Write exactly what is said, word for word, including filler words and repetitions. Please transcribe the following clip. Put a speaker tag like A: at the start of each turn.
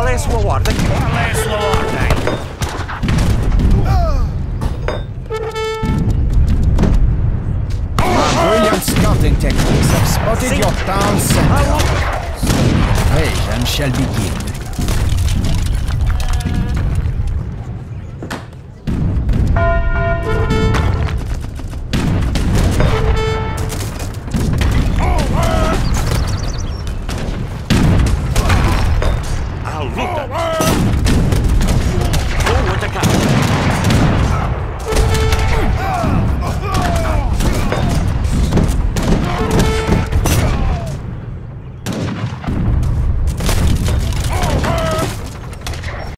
A: Qual é a sua ordem?
B: Qual é a sua ordem?
C: Our brilliant scouting techniques have spotted
A: See?
C: your town center. Invasion shall begin.